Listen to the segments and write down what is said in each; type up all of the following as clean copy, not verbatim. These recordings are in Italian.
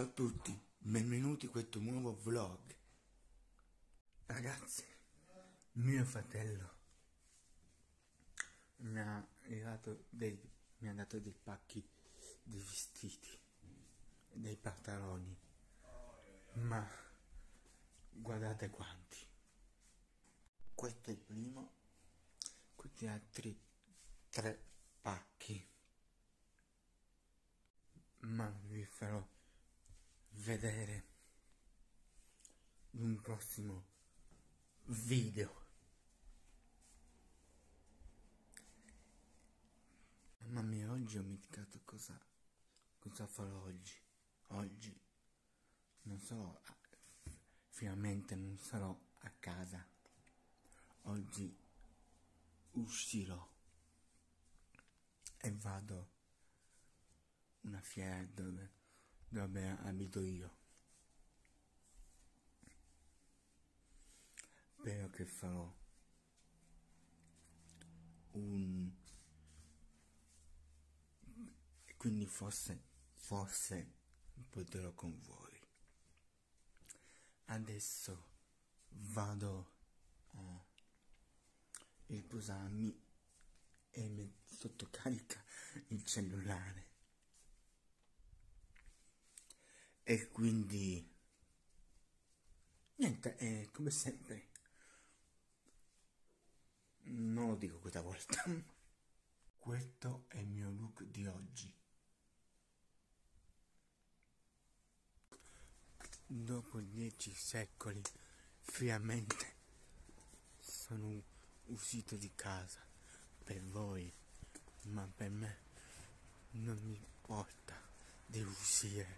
Ciao a tutti, benvenuti in questo nuovo vlog. Ragazzi, mio fratello mi ha dato dei pacchi di vestiti, dei pantaloni, ma guardate quanti. Questo è il primo, questi altri 3 pacchi, ma vi farò vedere in un prossimo video. Mamma mia, oggi ho dimenticato cosa farò oggi. Oggi non sarò, finalmente non sarò a casa. Oggi uscirò e vado a una fiera dove abito io. Spero che farò quindi forse potrò con voi. Adesso vado a riposarmi e sottocarica il cellulare, e quindi niente, come sempre non lo dico questa volta. Questo è il mio look di oggi. Dopo 10 secoli finalmente sono uscito di casa per voi, ma per me non mi importa di uscire,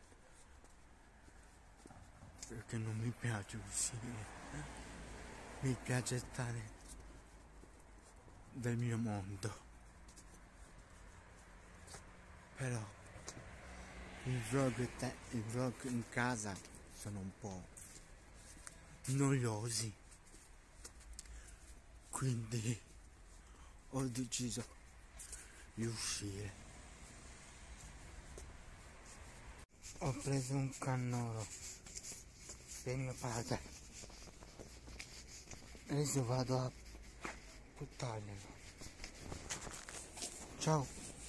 perché non mi piace uscire, mi piace stare nel mio mondo. Però i vlog in casa sono un po' noiosi, quindi ho deciso di uscire. Ho preso un cannolo per mio padre, adesso vado a buttarglielo. Ciao,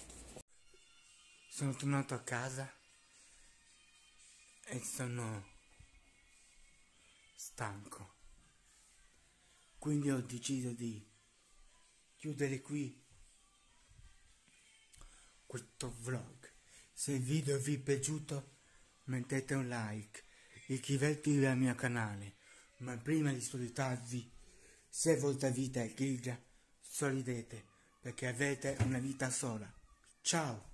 sono tornato a casa e sono stanco, quindi ho deciso di chiudere qui questo vlog. Se il video vi è piaciuto mettete un like, iscrivetevi al mio canale, ma prima di salutarvi, se vostra vita è grigia, sorridete, perché avete una vita sola. Ciao!